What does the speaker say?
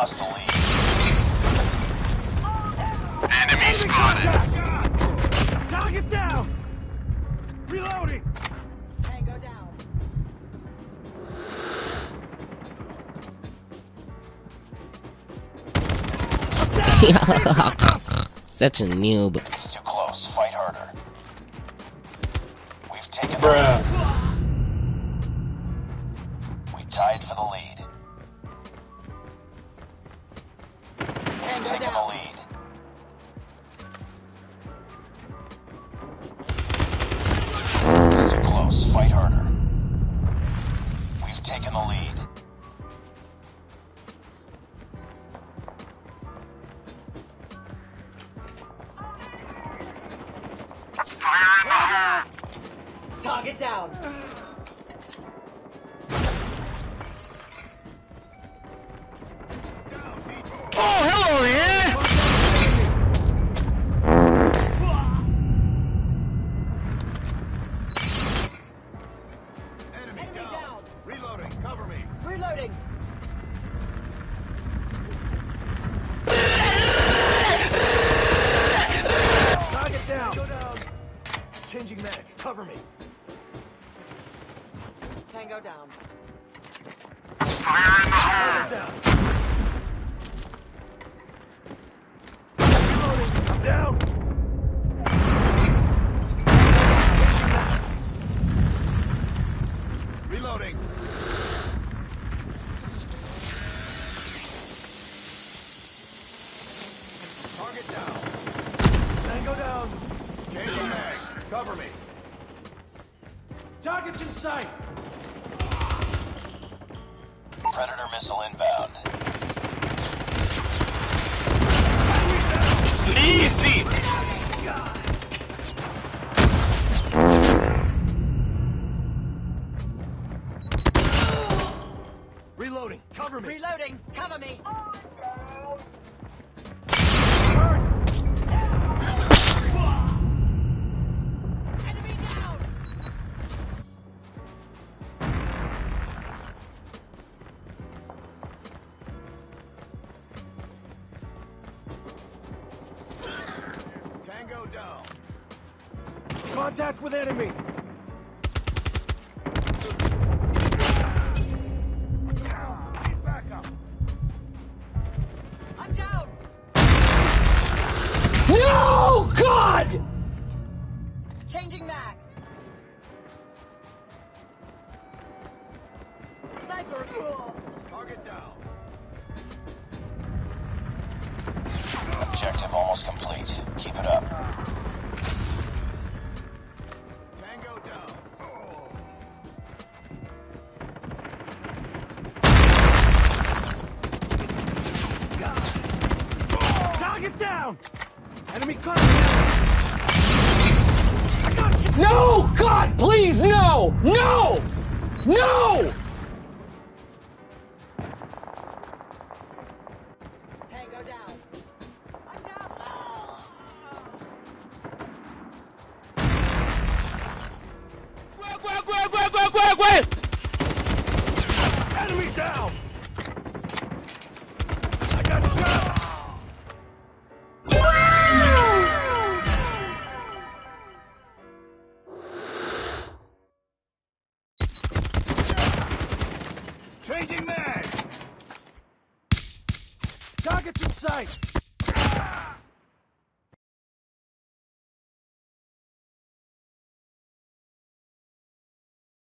lost the lead. Enemy spotted. Target down! Reloading! Tango down. Such a noob. It's too close. Fight harder. We've taken the Bruh. lead. We tied for the lead. We've taken the lead. It's too close. Fight harder. We've taken the lead. Target down. Oh, hello there! Enemy down. Reloading, cover me. Reloading. Target down. Go down. Changing mag, cover me. Tango down. Target down. Reloading, I'm down. Reloading. Target down. Tango down. Changing mag. Cover me. Target's in sight. Predator missile inbound. Easy. Reloading. Cover me. Reloading. Cover me. Enemy down. Tango down. Contact with enemy. Need backup. I'm down. No! God! Changing mag. Sniper. Target down. Objective almost complete. Keep it up. Tango down. Target down. Enemy contact. I got you. No! God, please, no! No! No! Tango down. I'm down. Enemy down. I got shot. Changing mag. Target's in sight.